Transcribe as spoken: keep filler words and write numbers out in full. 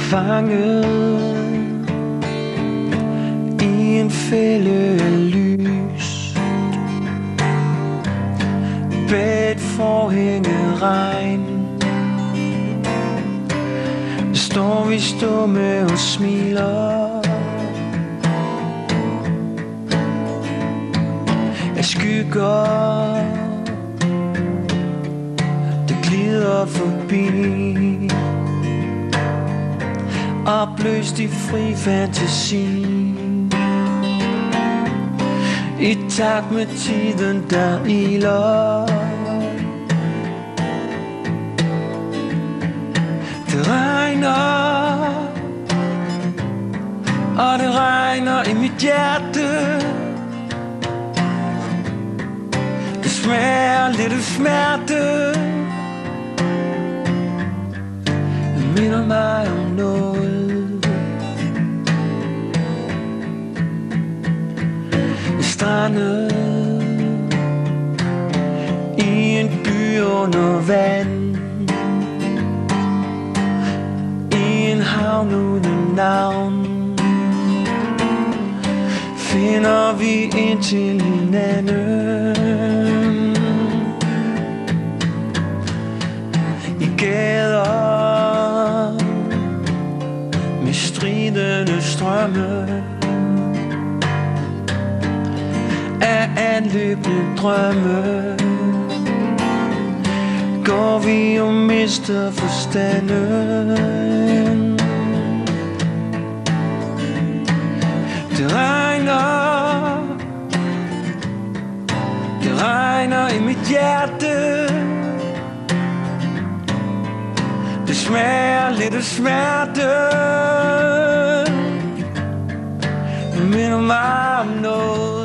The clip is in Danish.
Fanget i en fælde af lys, bag et forhæng af regn, står vi stumme og smiler af skygger, der glider forbi, opløst i fri fantasi, i takt med tiden, der iler. Det regner, og det regner i mit hjerte. Det smager lidt af smerte. Det minder mig om noget. Jeg strandede i en by under vand, havn uden navn. Finder vi ind til hinanden i gader med stridende strømme af anløbende drømme. Går vi og mister forstanden. Det regner, det regner i mit hjerte. Det smager lidt af smerte. Det minder mig om noget.